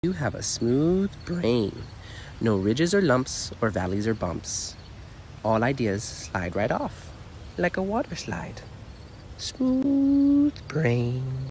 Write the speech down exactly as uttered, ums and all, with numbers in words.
You have a smooth brain. No ridges or lumps or valleys or bumps. All ideas slide right off, like a water slide. Smooth brain.